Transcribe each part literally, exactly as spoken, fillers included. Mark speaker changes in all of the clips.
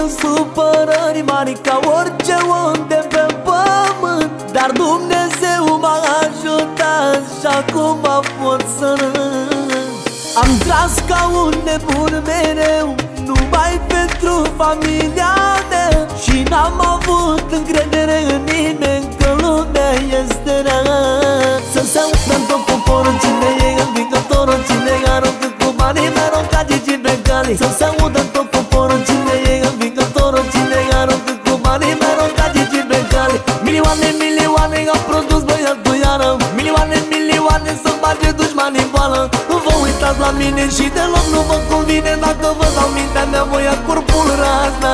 Speaker 1: sunt supărări mari ca orice om de pe pământ, dar Dumnezeu m-a ajutat și acum pot să râd. Am tras ca un nebun mereu, numai pentru familia mea, și n-am avut încredere în nimeni, că lumea este rea. Să se audă în tot poporul cine e învingătorul, cine aruncă cu banii mereu ca Gigi Becali. Să se audă în tot poporul cine e învingătorul, cine aruncă cu banii mereu ca Gigi Becali. Milioane, milioane au produs băiatul iară, milioane, milioane să bage dușmanii în boală. Nu vă uitați la mine și deloc nu vă convine, dacă vă dau mintea mea voi ia corpul razna.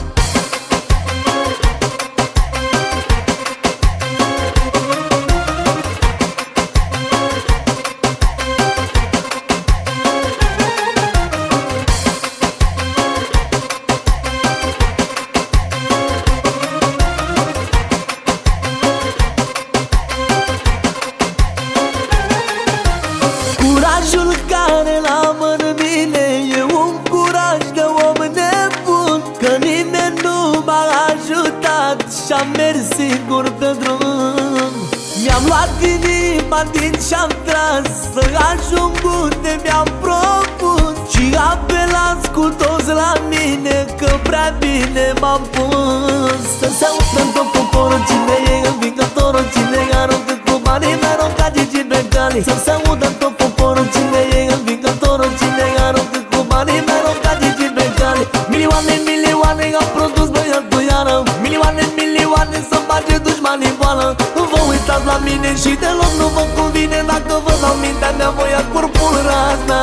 Speaker 1: Curajul care l-am în mine e un curaj de om nebun, că nimeni nu m-a ajutat și-am mers singur pe drum. Mi-am luat inima din și-am tras să ajung unde mi-am propus, și apelați cu toți la mine, că prea bine m-am pus. Să se audă în tot poporul cine e învingătorul, cine aruncă cu banii mereu ca Gigi Becali. Să se audă în tot poporul cine e învingătorul, cine aruncă cu banii mereu ca Gigi Becali. Milioane, milioane au produs băiatul iară, milioane, milioane să bage dușmanii în boală. Nu vă uitați la mine și deloc nu vă convine, dacă vă dau mintea mea voi ia corpul razna.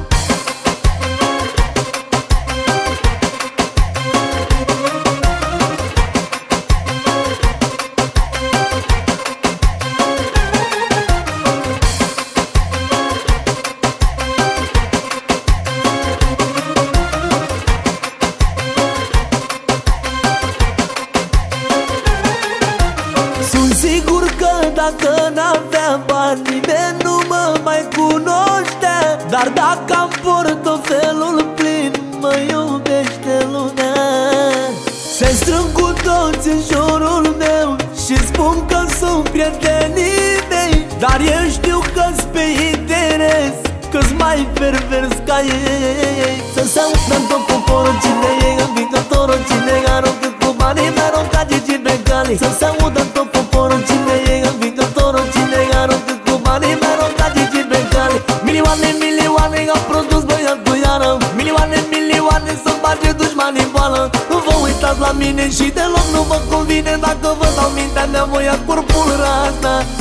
Speaker 1: Sigur că dacă n-aveam bani nimeni nu mă mai cunoștea, dar dacă am portofelul plin mă iubește lumea. Se strâng cu toți în jurul meu și spun că sunt prietenii mei, dar eu știu că-s pe interes, că-s mai pervers ca ei. Să se audă în tot poporul cine e învingătorul, cine aruncă cu banii mereu ca Gigi Becali. Să se audă în tot poporul cine e învingătorul, cine aruncă cu banii mereu ca Gigi Becali. Milioane, milioane au produs băiatul iară, milioane, milioane să bage dușmanii în boală. Nu vă uitați la mine și deloc nu vă convine, dacă vă dau mintea mea voi ia corpul razna.